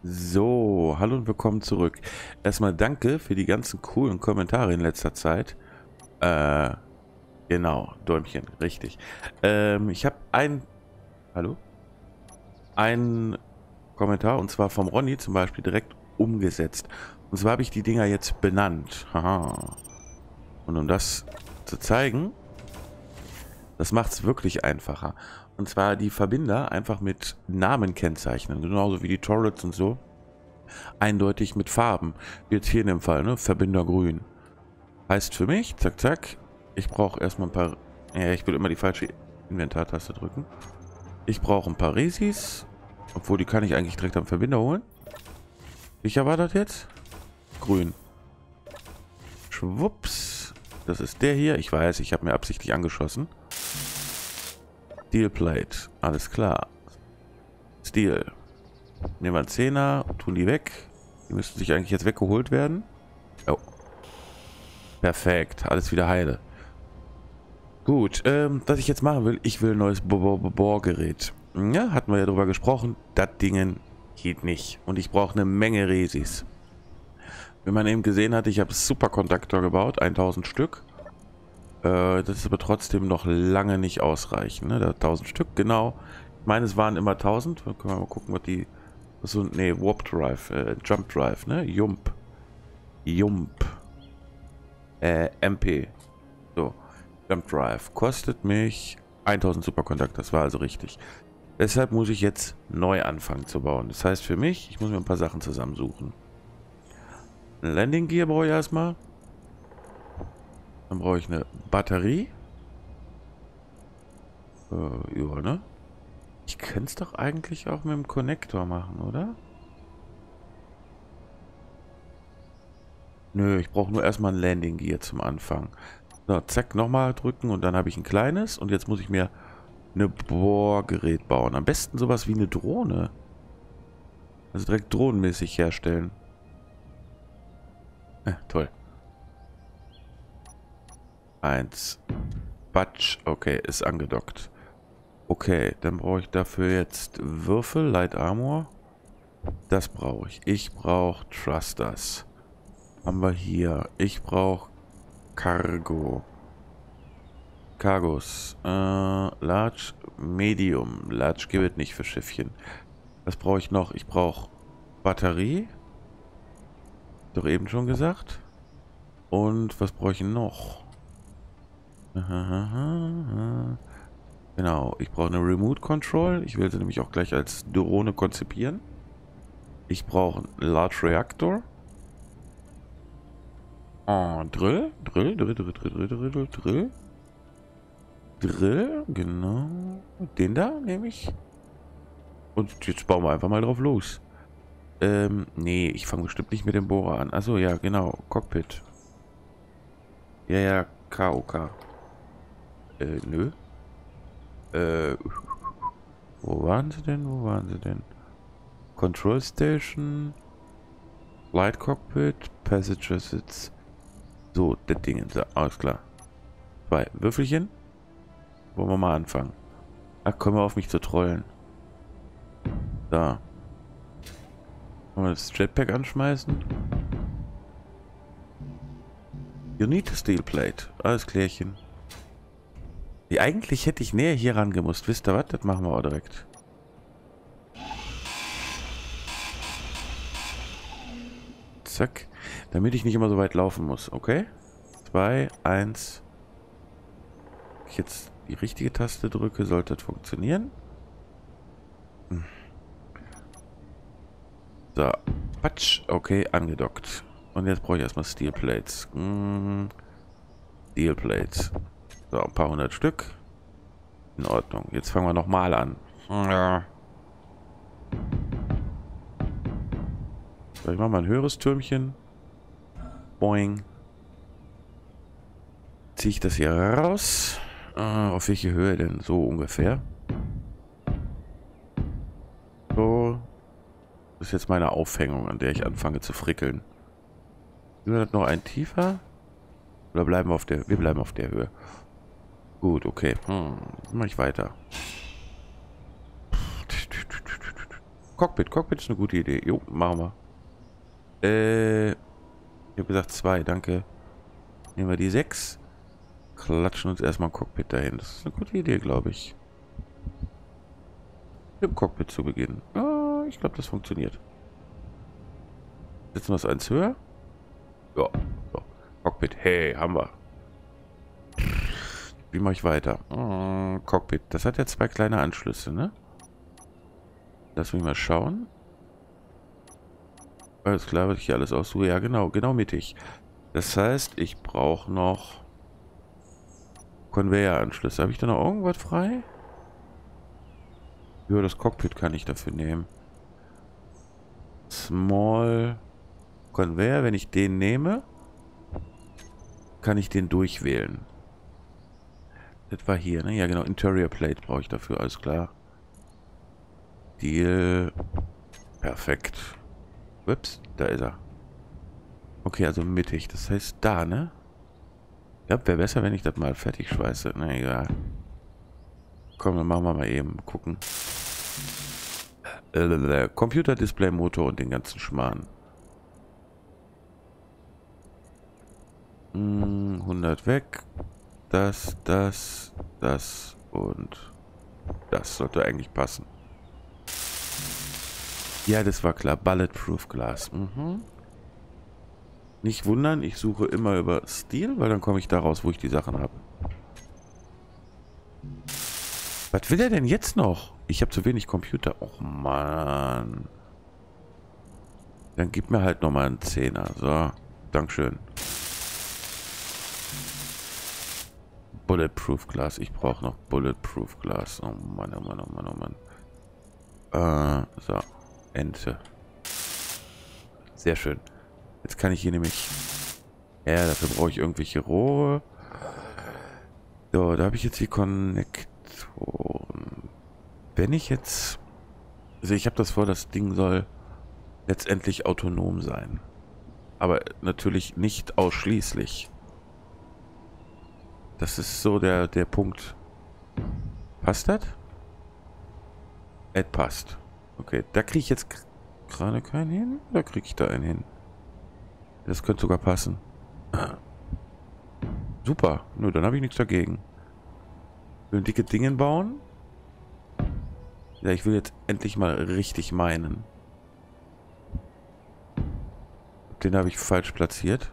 So, hallo und willkommen zurück. Erstmal danke für die ganzen coolen Kommentare in letzter Zeit. Äh, genau, Däumchen, richtig. Ich habe hallo? Einen Kommentar und zwar vom Ronny zum Beispiel direkt umgesetzt. Und zwar habe ich die Dinger jetzt benannt. Haha. Und um das zu zeigen, das macht es wirklich einfacher. Und zwar die Verbinder einfach mit Namen kennzeichnen, genauso wie die Turrets und so. Eindeutig mit Farben. Wie jetzt hier in dem Fall, ne? Verbinder grün. Heißt für mich, zack, zack, ich brauche erstmal ein paar... Ja, ich will immer die falsche Inventartaste drücken. Ich brauche ein paar Resis. Obwohl, die kann ich eigentlich direkt am Verbinder holen. Welcher war das jetzt? Grün. Schwupps. Das ist der hier. Ich weiß, ich habe mir absichtlich angeschossen. Steel Plate. Alles klar. Steel. Nehmen wir einen Zehner, tun die weg. Die müssten sich eigentlich jetzt weggeholt werden. Oh. Perfekt. Alles wieder heile. Gut, was ich jetzt machen will, ich will ein neues Bohrgerät. Ja, hatten wir ja drüber gesprochen. Das Ding geht nicht. Und ich brauche eine Menge Resis. Wie man eben gesehen hat, ich habe Superkonduktor gebaut, 1000 Stück. Das ist aber trotzdem noch lange nicht ausreichend. Ne? 1000 Stück, genau. Ich meine, es waren immer 1000. Dann können wir mal gucken, was die... So, nee, Warp Drive, Jump Drive, ne? Jump. MP. So. Jump Drive kostet mich 1000 Superconductor, das war also richtig. Deshalb muss ich jetzt neu anfangen zu bauen. Das heißt für mich, ich muss mir ein paar Sachen zusammensuchen. Ein Landing Gear brauche ich erstmal. Dann brauche ich eine Batterie. Ja, ne? Ich könnte es doch eigentlich auch mit dem Konnektor machen, oder? Nö, ich brauche nur erstmal ein Landing Gear zum Anfang. So, zack, nochmal drücken und dann habe ich ein kleines. Und jetzt muss ich mir eine Bohrgerät bauen. Am besten sowas wie eine Drohne. Also direkt drohnenmäßig herstellen. Toll. Eins. Batsch. Okay, ist angedockt. Okay, dann brauche ich dafür jetzt Würfel, Light Armor. Das brauche ich. Ich brauche Thrusters. Haben wir hier. Ich brauche Cargo. Cargos. Large, Medium. Large gibt es nicht für Schiffchen. Was brauche ich noch? Ich brauche Batterie. Doch eben schon gesagt. Und was brauche ich noch? Genau, ich brauche eine Remote Control. Ich will sie nämlich auch gleich als Drohne konzipieren. Ich brauche einen Large Reactor. Drill. Drill, genau. Den da nehme ich. Und jetzt bauen wir einfach mal drauf los. Nee, ich fange bestimmt nicht mit dem Bohrer an. Achso, ja, genau. Cockpit. Ja, KOK. Nö. Wo waren sie denn? Wo waren sie denn? Control Station. Light Cockpit. Passenger Sitz. So, das Ding. So, alles klar. 2 Würfelchen. Wollen wir mal anfangen. Ach, können wir auf mich zu trollen. Da. Wollen wir das Jetpack anschmeißen? You need a steel plate. Alles klärchen. Eigentlich hätte ich näher hier rangemusst. Wisst ihr was? Das machen wir auch direkt. Zack. Damit ich nicht immer so weit laufen muss. Okay? 2, 1. Wenn ich jetzt die richtige Taste drücke, sollte das funktionieren. So. Patsch. Okay, angedockt. Und jetzt brauche ich erstmal Steel Plates. Steel Plates. So, ein paar hundert Stück. In Ordnung. Jetzt fangen wir nochmal an. So, ich mache mal ein höheres Türmchen. Boing. Ziehe ich das hier raus. Auf welche Höhe denn? So ungefähr. So. Das ist jetzt meine Aufhängung, an der ich anfange zu frickeln. Ist das noch ein tiefer? Oder bleiben wir auf der... Wir bleiben auf der Höhe. Gut, okay. Mache ich weiter. Cockpit. Cockpit ist eine gute Idee. Jo, machen wir. Ich habe gesagt 2, danke. Nehmen wir die 6. Klatschen uns erstmal ein Cockpit dahin. Das ist eine gute Idee, glaube ich. Im Cockpit zu beginnen. Ah, ich glaube, das funktioniert. Setzen wir es eins höher? Ja. So. Cockpit. Hey, haben wir. Wie mache ich weiter? Cockpit. Das hat ja 2 kleine Anschlüsse, ne? Lass mich mal schauen. Alles klar, was ich hier alles aussuche. Ja, genau. Genau mittig. Das heißt, ich brauche noch Conveyor-Anschlüsse. Habe ich da noch irgendwas frei? Ja, das Cockpit kann ich dafür nehmen. Small Conveyor. Wenn ich den nehme, kann ich den durchwählen. Das war hier, ne? Ja, genau. Interior Plate brauche ich dafür. Alles klar. Deal. Perfekt. Ups, da ist er. Okay, also mittig. Das heißt da, ne? Ja, wäre besser, wenn ich das mal fertig schweiße. Na egal. Komm, dann machen wir mal eben. Gucken. Computer, Display, Motor und den ganzen Schmarrn. 100 weg. Das und das sollte eigentlich passen. Ja, das war klar. Bulletproof Glas. Nicht wundern, ich suche immer über Steel, weil dann komme ich da raus, wo ich die Sachen habe. Was will er denn jetzt noch? Ich habe zu wenig Computer. Och, Mann. Dann gib mir halt nochmal einen Zehner. So, Dankeschön. Bulletproof Glas. Ich brauche noch Bulletproof Glas. Oh Mann, oh Mann, oh Mann, oh Mann. So. Ente. Sehr schön. Jetzt kann ich hier nämlich... Ja, dafür brauche ich irgendwelche Rohre. So, da habe ich jetzt die Konnektoren. Wenn ich jetzt... Also ich habe das vor, das Ding soll letztendlich autonom sein. Aber natürlich nicht ausschließlich. Das ist so der Punkt. Passt das? Es passt. Okay, da kriege ich jetzt gerade keinen hin. Da kriege ich da einen hin. Das könnte sogar passen. Super. Nur dann habe ich nichts dagegen. Ich will dicke Dinge bauen. Ja, ich will jetzt endlich mal richtig meinen. Den habe ich falsch platziert.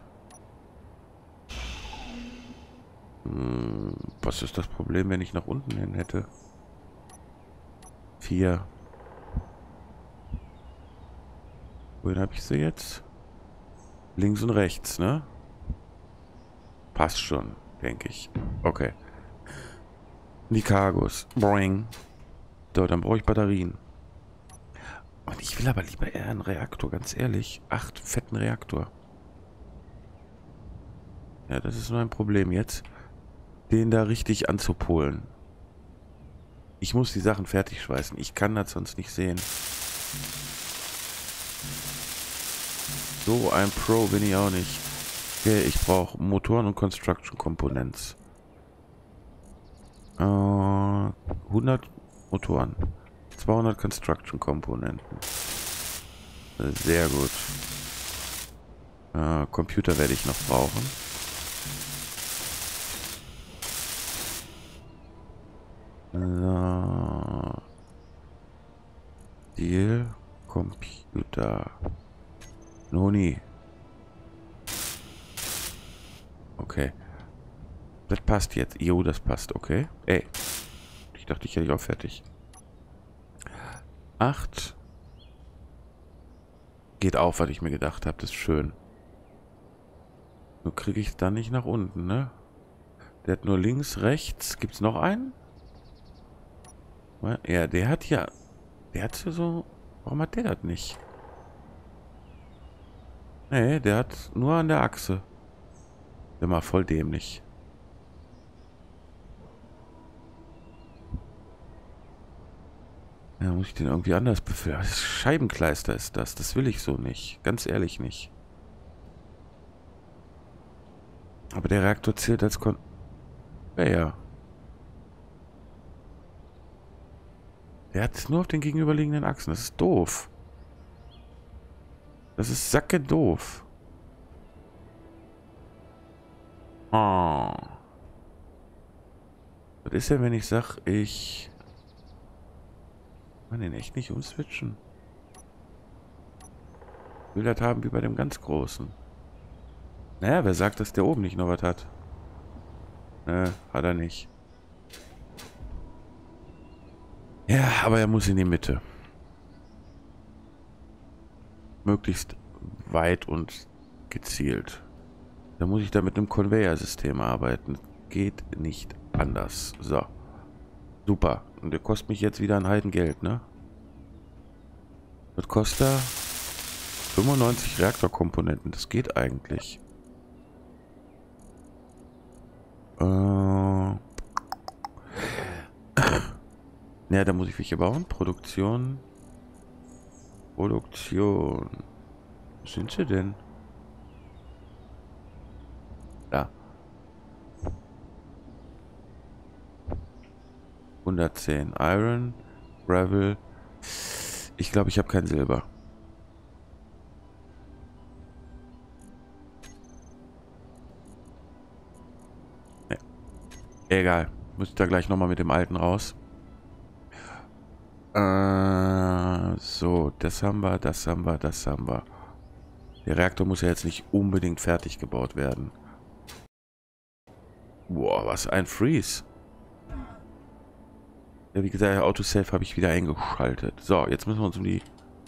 Was ist das Problem, wenn ich nach unten hin hätte? 4. Wohin habe ich sie jetzt? Links und rechts, ne? Passt schon, denke ich. Okay. Die Cargos. Boing. So, dann brauche ich Batterien. Und ich will aber lieber eher einen Reaktor, ganz ehrlich. 8 fetten Reaktor. Ja, das ist nur ein Problem jetzt. Den da richtig anzupolen. Ich muss die Sachen fertig schweißen. Ich kann das sonst nicht sehen. So ein Pro bin ich auch nicht. Okay, ich brauche Motoren und Construction Components. 100 Motoren. 200 Construction Komponenten. Sehr gut. Computer werde ich noch brauchen. Deal. Computer. Noni. Okay. Das passt jetzt. Jo, das passt. Okay. Ey. Ich dachte, ich hätte ich auch fertig. 8. Geht auf, was ich mir gedacht habe. Das ist schön. Nur kriege ich es dann nicht nach unten, ne? Der hat nur links, rechts. Gibt es noch einen? Ja, der hat ja... Der hat so... Warum hat der das nicht? Nee, der hat nur an der Achse. Der war voll dämlich. Ja, muss ich den irgendwie anders befüllen? Scheibenkleister ist das. Das will ich so nicht. Ganz ehrlich nicht. Aber der Reaktor zählt als Ja, ja. Der hat es nur auf den gegenüberliegenden Achsen. Das ist doof. Das ist sacke doof. Oh. Was ist denn, wenn ich sag, ich kann den echt nicht umswitchen? Ich will das haben wie bei dem ganz Großen. Naja, wer sagt, dass der oben nicht noch was hat? Hat er nicht. Ja, aber er muss in die Mitte. Möglichst weit und gezielt. Da muss ich da mit einem Conveyor-System arbeiten. Geht nicht anders. So. Super. Und der kostet mich jetzt wieder ein Heidengeld, ne? Was kostet er? 95 Reaktorkomponenten. Das geht eigentlich. Ja, da muss ich welche bauen. Produktion. Produktion. Wo sind sie denn? Da. 110 Iron, Gravel. Ich glaube, ich habe kein Silber. Nee. Egal. Muss ich da gleich nochmal mit dem alten raus. So, das haben wir, das haben wir, das haben wir. Der Reaktor muss ja jetzt nicht unbedingt fertig gebaut werden. Boah, was ein Freeze. Ja, wie gesagt, Autosave habe ich wieder eingeschaltet. So, jetzt müssen wir uns um die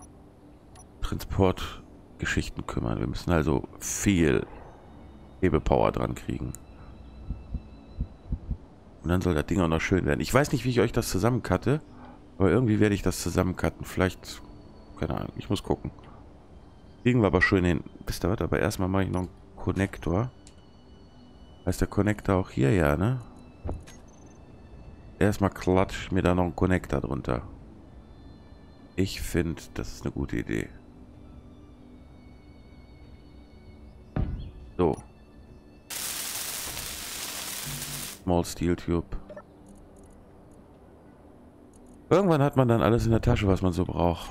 Transportgeschichten kümmern. Wir müssen also viel Hebepower dran kriegen. Und dann soll das Ding auch noch schön werden. Ich weiß nicht, wie ich euch das zusammencutte, aber irgendwie werde ich das zusammencutten. Vielleicht, keine Ahnung, ich muss gucken. Kriegen wir aber schön hin. Wisst ihr was, aber erstmal mache ich noch einen Konnektor. Heißt der Konnektor auch hier, ja, ne? Erstmal klatsch mir da noch einen Konnektor drunter. Ich finde, das ist eine gute Idee. So. Small Steel Tube. Irgendwann hat man dann alles in der Tasche, was man so braucht.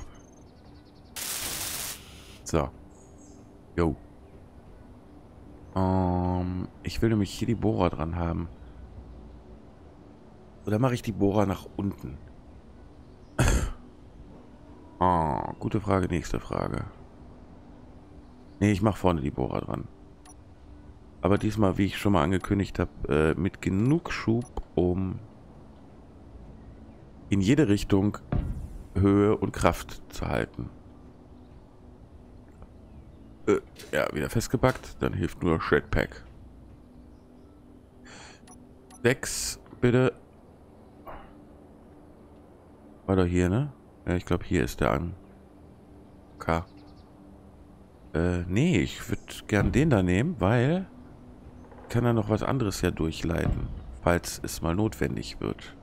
So. Jo. Ich will nämlich hier die Bohrer dran haben. Oder mache ich die Bohrer nach unten? Gute Frage, nächste Frage. Nee, ich mache vorne die Bohrer dran. Aber diesmal, wie ich schon mal angekündigt habe, mit genug Schub, um in jede Richtung Höhe und Kraft zu halten. Ja, wieder festgepackt. Dann hilft nur Shredpack. 6, bitte. War doch hier, ne? Ja, ich glaube, hier ist der Anker. Nee, ich würde gern den da nehmen, weil kann er noch was anderes ja durchleiten, falls es mal notwendig wird.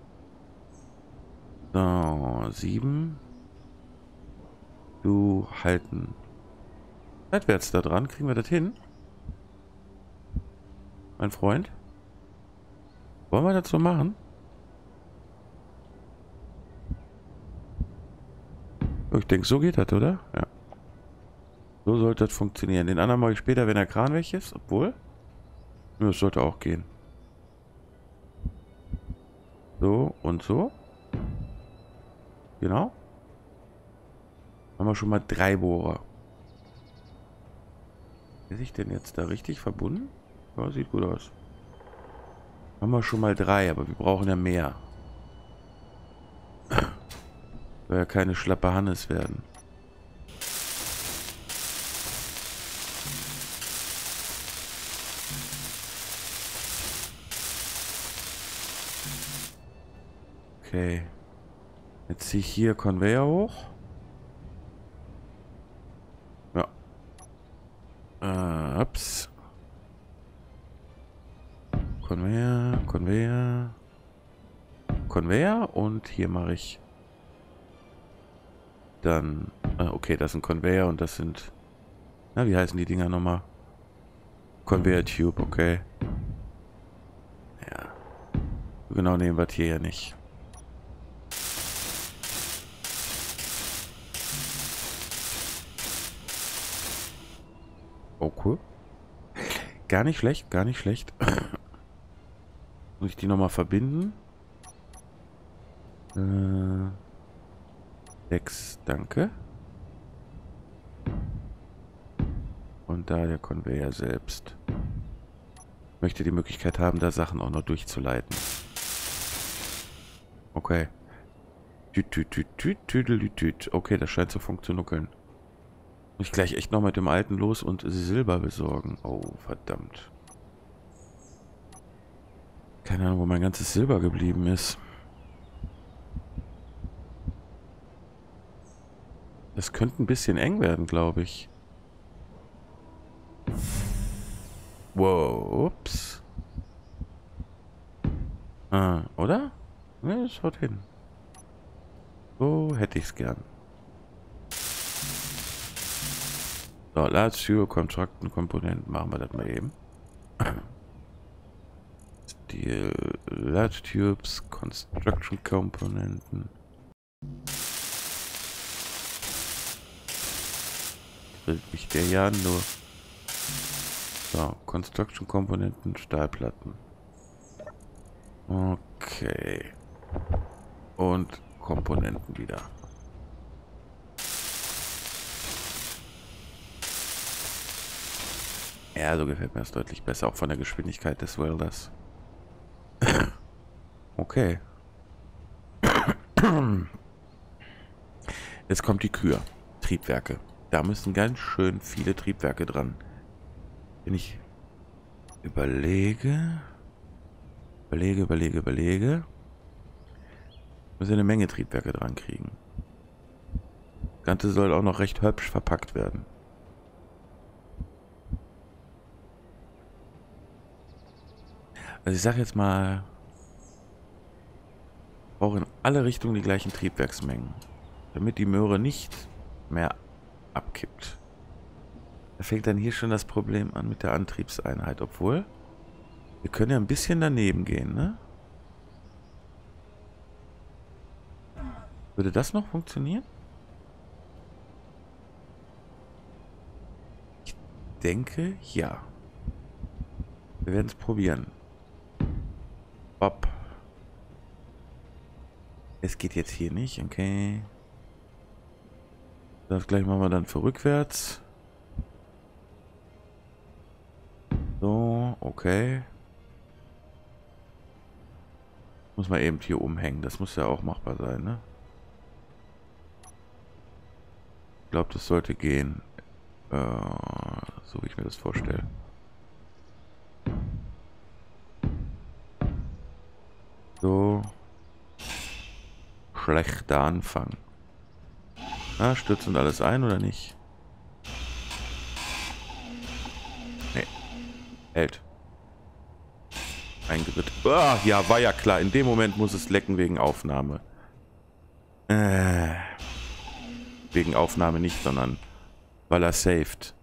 So, 7. Du halten. Seitwärts da dran. Kriegen wir das hin? Mein Freund? Wollen wir das so machen? Ich denke, so geht das, oder? Ja. So sollte das funktionieren. Den anderen mache ich später, wenn der Kran weg ist. Obwohl. Ja, das sollte auch gehen. So und so. Genau. Haben wir schon mal 3 Bohrer. Ist ich denn jetzt da richtig verbunden? Ja, sieht gut aus. Haben wir schon mal 3, aber wir brauchen ja mehr. Soll ja keine schlappe Hannes werden. Okay. Jetzt ziehe ich hier Conveyor hoch. Ja. Ups. Conveyor, Conveyor. Conveyor und hier mache ich dann... okay, das sind Conveyor und das sind... Na, wie heißen die Dinger nochmal? Conveyor Tube, okay. Ja. So genau nehmen wir es hier ja nicht. Okay. Gar nicht schlecht, gar nicht schlecht. Muss ich die nochmal verbinden? 6, danke. Und da der Conveyor selbst. Ich möchte die Möglichkeit haben, da Sachen auch noch durchzuleiten. Okay. Tüdelütüt. Okay, das scheint zu funktionieren. Muss ich gleich echt noch mit dem Alten los und Silber besorgen. Oh, verdammt. Keine Ahnung, wo mein ganzes Silber geblieben ist. Das könnte ein bisschen eng werden, glaube ich. Wow, ups. Ah, oder? Ne, das haut hin. So hätte ich es gern. So, Large Tube, Kontrakten, Komponenten. Machen wir das mal eben. Die Large Tubes, Construction Komponenten. Bringt mich der ja nur. So, Construction Komponenten, Stahlplatten. Okay. Und Komponenten wieder. Ja, so gefällt mir das deutlich besser, auch von der Geschwindigkeit des Welders. Okay. Jetzt kommt die Kür. Triebwerke. Da müssen ganz schön viele Triebwerke dran. Wenn ich überlege, muss ich eine Menge Triebwerke dran kriegen. Das Ganze soll auch noch recht hübsch verpackt werden. Also ich sage jetzt mal, ich brauche in alle Richtungen die gleichen Triebwerksmengen, damit die Möhre nicht mehr abkippt. Da fängt dann hier schon das Problem an mit der Antriebseinheit, obwohl wir können ja ein bisschen daneben gehen, ne? Würde das noch funktionieren? Ich denke, ja. Wir werden es probieren. Bob. Es geht jetzt hier nicht, okay. Das gleich machen wir dann für rückwärts. So, okay. Muss man eben hier umhängen. Das muss ja auch machbar sein, ne? Ich glaube, das sollte gehen. So wie ich mir das vorstelle. So. Schlechter Anfang. Na, stürzen alles ein oder nicht? Nee. Hält. Eingeritt. Ah, ja, war ja klar. In dem Moment muss es lecken wegen Aufnahme. Wegen Aufnahme nicht, sondern weil er saved.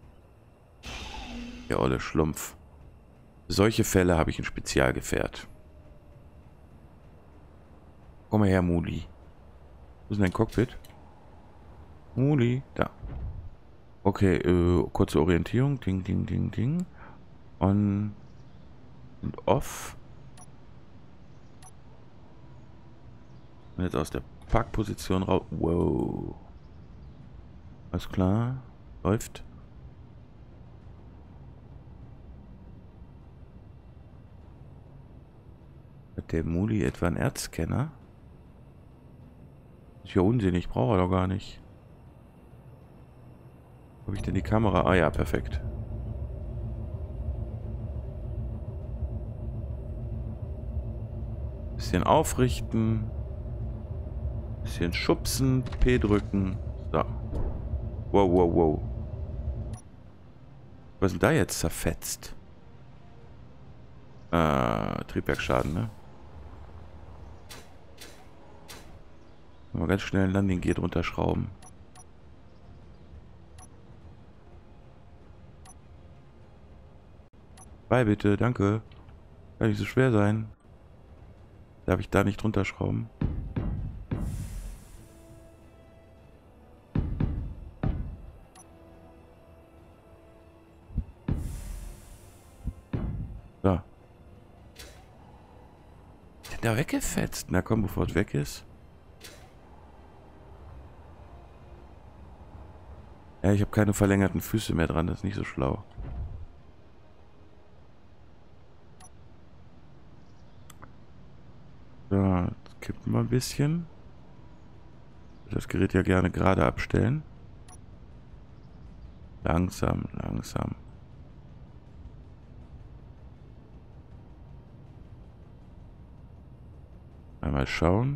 Der olle Schlumpf. Für solche Fälle habe ich ein Spezialgefährt. Komm mal her, Muli. Wo ist denn dein Cockpit? Muli, da. Okay, kurze Orientierung. Ding, ding, ding, ding. On und off. Und jetzt aus der Parkposition raus. Wow. Alles klar. Läuft. Hat der Muli etwa einen Erzscanner? Ist ja unsinnig, braucht er doch gar nicht. Wo habe ich denn die Kamera? Ah ja, perfekt. Bisschen aufrichten. Bisschen schubsen. P drücken. So. Wow, wow, wow. Was ist denn da jetzt zerfetzt? Triebwerksschaden, ne? Mal ganz schnell ein Landing Gear drunter schrauben. Bei bitte, danke. Kann nicht so schwer sein. Darf ich da nicht drunter schrauben? da weggefetzt. Na komm, bevor es weg ist. Ja, ich habe keine verlängerten Füße mehr dran. Das ist nicht so schlau. So, jetzt kippen wir ein bisschen. Das Gerät ja gerne gerade abstellen. Langsam, langsam. Einmal schauen.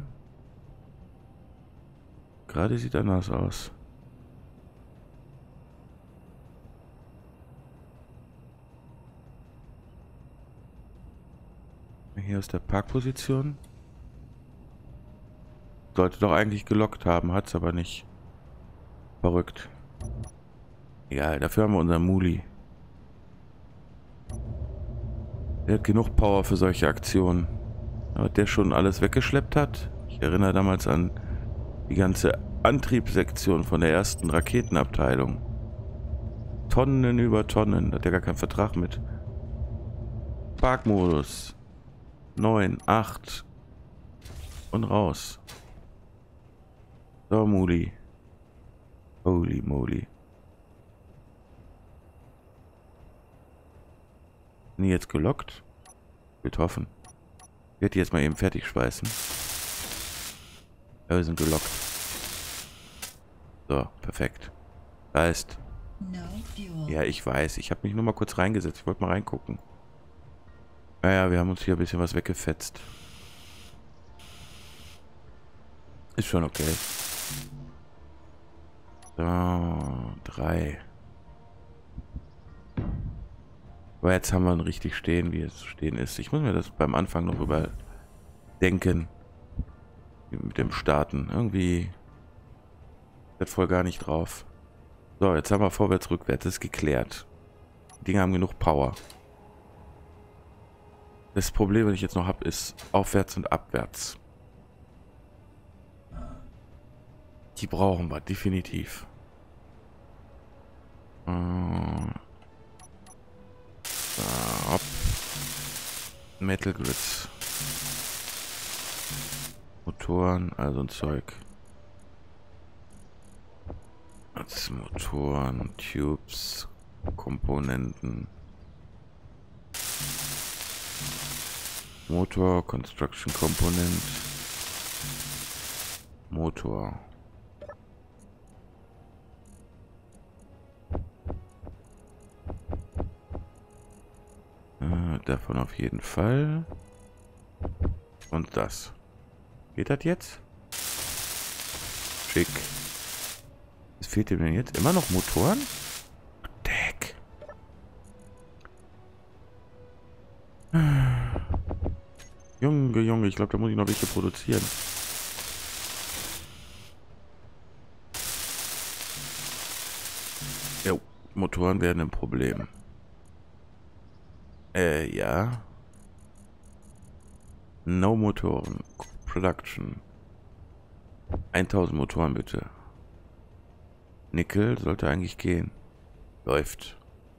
Gerade sieht anders aus. Hier aus der Parkposition. Sollte doch eigentlich gelockt haben, hat es aber nicht. Verrückt. Egal, dafür haben wir unseren Muli. Der hat genug Power für solche Aktionen. Aber der schon alles weggeschleppt hat. Ich erinnere damals an die ganze Antriebssektion von der ersten Raketenabteilung. Tonnen über Tonnen. Da hat er gar keinen Vertrag mit. Parkmodus. 9, 8. Und raus. So, Muli. Holy moly. Nie jetzt gelockt? Wird hoffen. Ich werde die jetzt mal eben fertig schweißen. Ja, wir sind gelockt. So, perfekt. Da heißt... Ja, ich weiß. Ich habe mich nur mal kurz reingesetzt. Ich wollte mal reingucken. Naja, wir haben uns hier ein bisschen was weggefetzt. Ist schon okay. So, 3. Aber jetzt haben wir ihn richtig stehen, wie es zu stehen ist. Ich muss mir das beim Anfang noch überdenken. Mit dem Starten. Irgendwie wird voll gar nicht drauf. So, jetzt haben wir vorwärts, rückwärts. Das ist geklärt. Die Dinge haben genug Power. Das Problem, was ich jetzt noch habe, ist aufwärts und abwärts. Die brauchen wir definitiv. Hopp. Metal Grids. Motoren, also ein Zeug. Das Motoren, Tubes, Komponenten. Motor, Construction Component. Motor. Davon auf jeden Fall. Und das. Geht das jetzt? Schick. Was fehlt dem denn jetzt? Immer noch Motoren? Deck. Junge, Junge, ich glaube, da muss ich noch welche produzieren. Jo, Motoren werden ein Problem. Ja. No Motoren. Production. 1000 Motoren bitte. Nickel sollte eigentlich gehen. Läuft.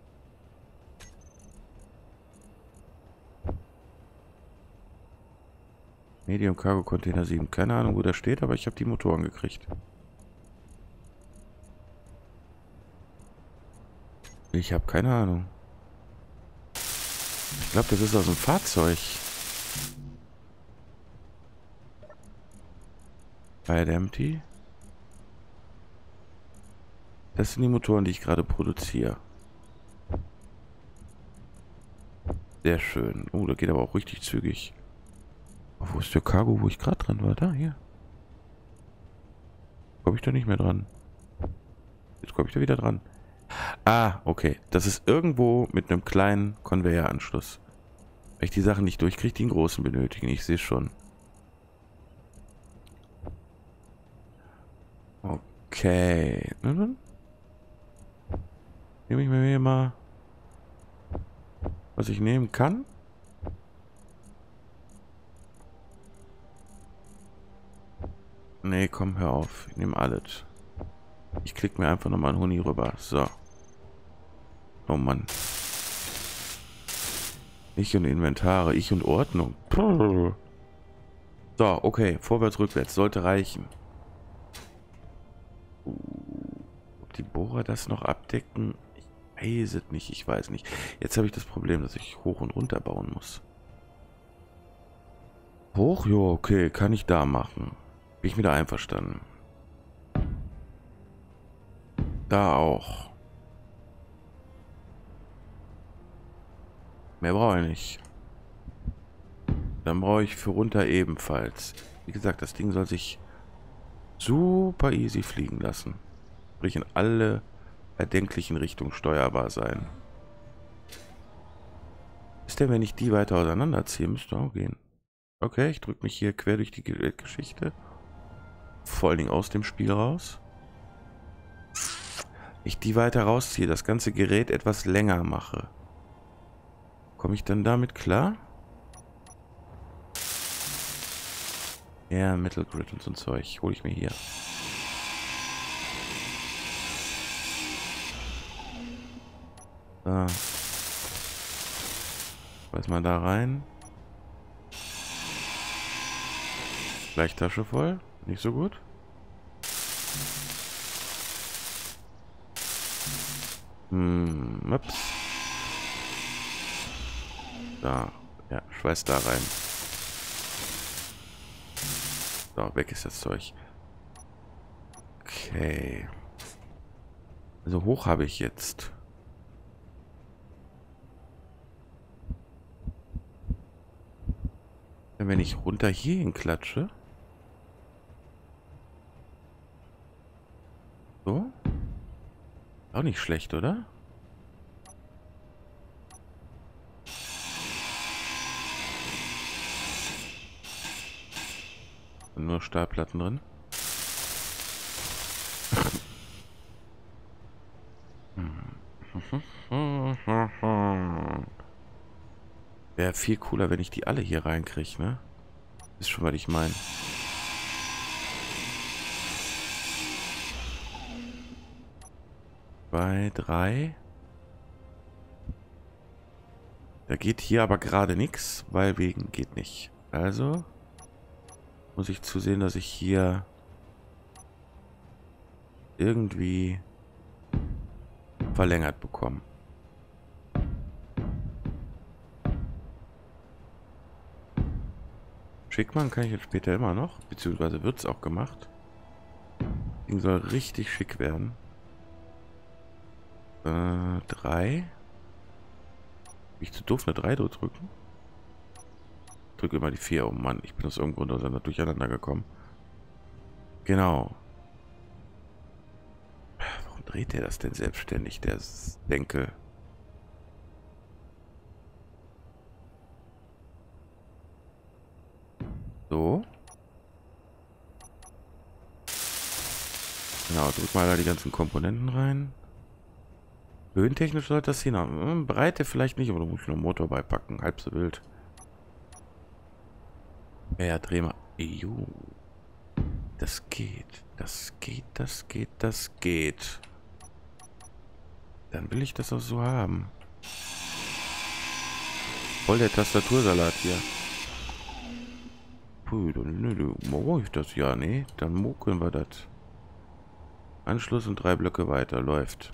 Medium Cargo Container 7. Keine Ahnung, wo der steht, aber ich habe die Motoren gekriegt. Ich habe keine Ahnung. Ich glaube, das ist aus dem Fahrzeug. Fire Empty. Das sind die Motoren, die ich gerade produziere. Sehr schön. Oh, da geht aber auch richtig zügig. Oh, wo ist der Cargo, wo ich gerade dran war? Da, hier. Komme ich da nicht mehr dran. Jetzt komme ich da wieder dran. Ah, okay. Das ist irgendwo mit einem kleinen Konveyoranschluss. Wenn ich die Sachen nicht durchkriege, die einen großen benötigen. Ich sehe schon. Okay. Na dann. Nehme ich mir hier mal, was ich nehmen kann. Nee, komm, hör auf. Ich nehme alles. Ich klicke mir einfach nochmal einen Huni rüber. So. Oh Mann. Ich und Inventare, ich und Ordnung. Puh. So, okay. Vorwärts, rückwärts. Sollte reichen. Ob die Bohrer das noch abdecken? Ich weiß es nicht. Ich weiß nicht. Jetzt habe ich das Problem, dass ich hoch und runter bauen muss. Hoch? Ja, okay. Kann ich da machen. Bin ich wieder einverstanden. Da auch. Mehr brauche ich nicht. Dann brauche ich für runter ebenfalls. Wie gesagt, das Ding soll sich super easy fliegen lassen. Sprich in alle erdenklichen Richtungen steuerbar sein. Ist denn, wenn ich die weiter auseinanderziehe, müsste auch gehen. Okay, ich drücke mich hier quer durch die Weltgeschichte. Vor allen Dingen aus dem Spiel raus. Ich die weiter rausziehe, das ganze Gerät etwas länger mache. Komme ich dann damit klar? Ja, Metal Grid und so ein Zeug. Hole ich mir hier. So. Weiß mal da rein. Gleich Tasche voll. Nicht so gut. Ups. Da. Ja, schweiß da rein. So, weg ist das Zeug. Okay. Also hoch habe ich jetzt. Wenn ich runter hier hinklatsche. So. Auch nicht schlecht, oder? Sind nur Stahlplatten drin. Wäre viel cooler, wenn ich die alle hier reinkriege, ne? Ist schon, was ich meine. Zwei, drei. Da geht hier aber gerade nichts, weil wegen geht nicht. Also muss ich zusehen, dass ich hier irgendwie verlängert bekomme. Schick machen kann ich jetzt später immer noch, beziehungsweise wird es auch gemacht. Das Ding soll richtig schick werden. 3. Bin ich zu doof, eine 3 drücken? Ich drücke immer die 4. Oh Mann, ich bin aus irgendeinem Grund durcheinander gekommen. Genau. Warum dreht der das denn selbstständig, der Denkel? So. Genau, drück mal da die ganzen Komponenten rein. Höhentechnisch sollte das hin. Breite vielleicht nicht, aber da muss ich noch einen Motor beipacken. Halb so wild. Ja, dreh mal. Juhu. Das geht. Das geht, das geht, das geht. Dann will ich das auch so haben. Voll der Tastatursalat hier. Puh, dann brauche ich das ja, nee. Dann mokeln wir das. Anschluss und 3 Blöcke weiter. Läuft.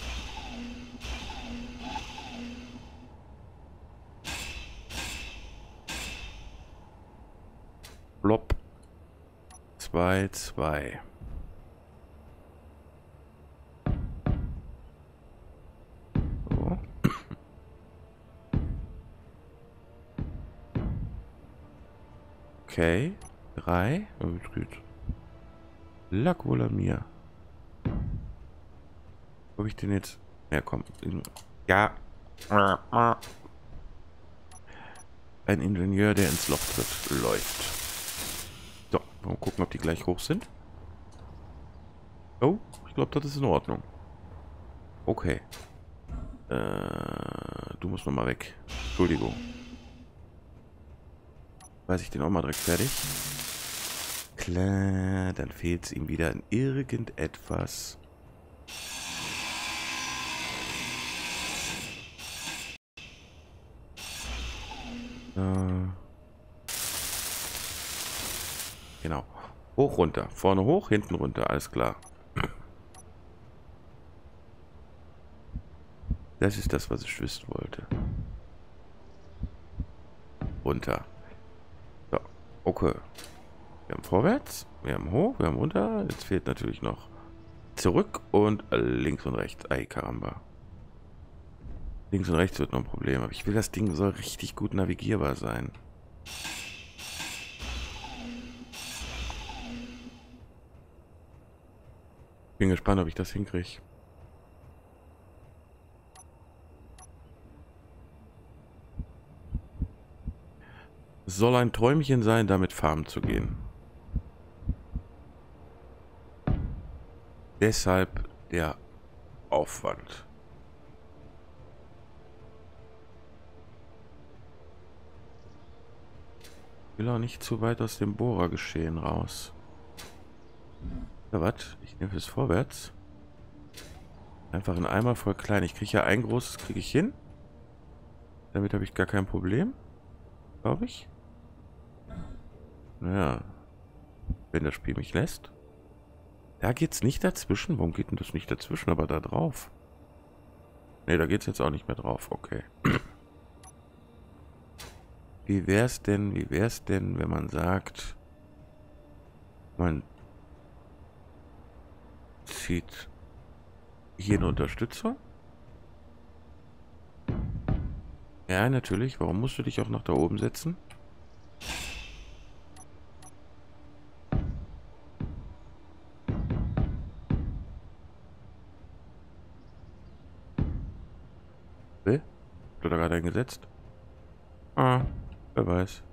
Blopp. 2, 2. So. Okay. 3. Lack wohl an mir. Wo hab ich denn jetzt? Ja, komm. Ja. Ein Ingenieur, der ins Loch tritt. Läuft. So, mal gucken, ob die gleich hoch sind. Oh, ich glaube, das ist in Ordnung. Okay. Du musst noch mal weg. Entschuldigung. Weiß ich den auch mal direkt fertig. Klar, dann fehlt es ihm wieder an irgendetwas. Hoch, runter. Vorne hoch, hinten runter. Alles klar. Das ist das, was ich wissen wollte. Runter. So, okay. Wir haben vorwärts, wir haben hoch, wir haben runter. Jetzt fehlt natürlich noch zurück und links und rechts. Ei, Karamba. Links und rechts wird noch ein Problem. Aber ich will, das Ding soll richtig gut navigierbar sein. Bin gespannt, ob ich das hinkriege. Es soll ein Träumchen sein, damit farmen zu gehen. Deshalb der Aufwand. Ich will auch nicht zu weit aus dem Bohrergeschehen raus. Ja, was? Ich nehme es vorwärts. Einfach einen Eimer voll klein. Ich kriege ja ein großes, kriege ich hin. Damit habe ich gar kein Problem. Glaube ich. Naja. Wenn das Spiel mich lässt. Da geht's nicht dazwischen. Warum geht denn das nicht dazwischen, aber da drauf? Ne, da geht's jetzt auch nicht mehr drauf. Okay. Wie wär's denn, wenn man sagt, man zieht hier eine Unterstützung? Ja, natürlich. Warum musst du dich auch nach da oben setzen? Hast du da gerade eingesetzt? Ah, wer weiß.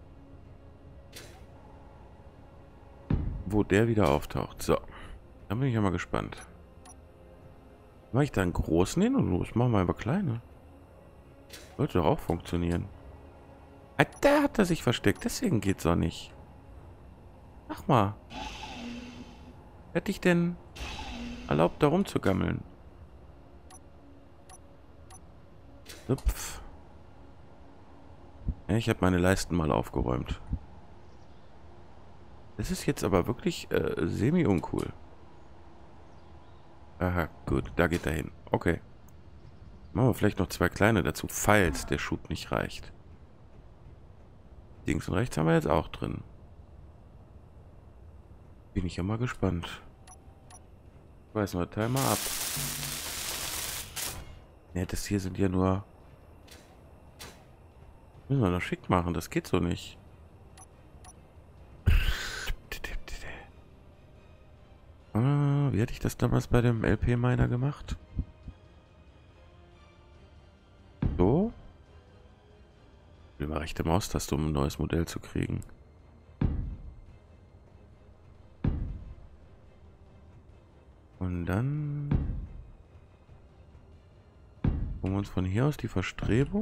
Wo der wieder auftaucht. So. Dann bin ich ja mal gespannt. Mache ich da einen großen hin und los? Machen wir einfach kleine. Sollte doch auch funktionieren. Ah, da hat er sich versteckt. Deswegen geht's auch nicht. Mach mal. Hätte ich denn erlaubt, da rumzugammeln? Hüpf. Ja, ich habe meine Leisten mal aufgeräumt. Das ist jetzt aber wirklich semi-uncool. Aha, gut, da geht er hin. Okay. Machen wir vielleicht noch 2 kleine dazu, falls der Schub nicht reicht. Links und rechts haben wir jetzt auch drin. Bin ich ja mal gespannt. Weiß nur, Timer ab. Ja, das hier sind ja nur... Müssen wir noch schick machen, das geht so nicht. Wie hatte ich das damals bei dem LP-Miner gemacht? So. Über rechte Maustaste, um ein neues Modell zu kriegen. Und dann... holen wir uns von hier aus die Verstrebung.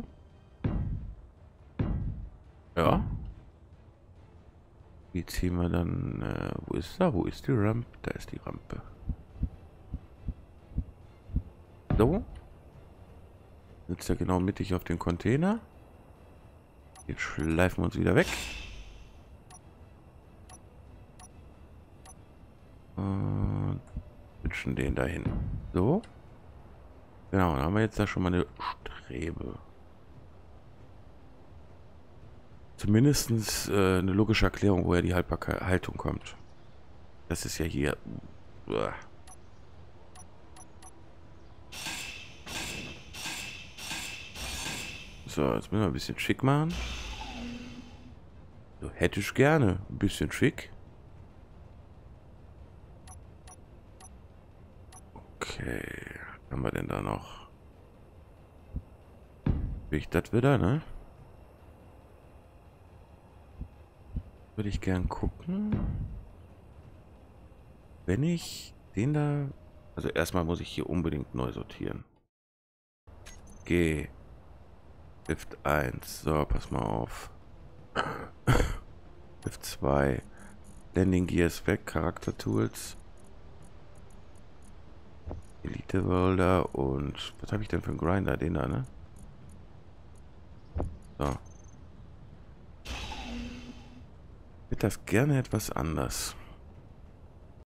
Ja. Wie ziehen wir dann... wo ist da? Wo ist die Rampe? Da ist die Rampe. So. Sitzt er genau mittig auf dem Container. Jetzt schleifen wir uns wieder weg. Und switchen den dahin. So. Genau, dann haben wir jetzt da schon mal eine Strebe. Zumindest eine logische Erklärung, woher die Haltung kommt. Das ist ja hier... Uah. So, jetzt müssen wir ein bisschen schick machen. So, hätte ich gerne ein bisschen schick. Okay, was haben wir denn da noch? Will ich das wieder, ne? Würde ich gern gucken. Wenn ich den da... Also erstmal muss ich hier unbedingt neu sortieren. G. Shift 1. So, pass mal auf. Shift 2. Landing Gears weg. Charakter Tools. Elite Welder und... Was habe ich denn für einen Grinder? Den da, ne? So. Ich hätte das gerne etwas anders.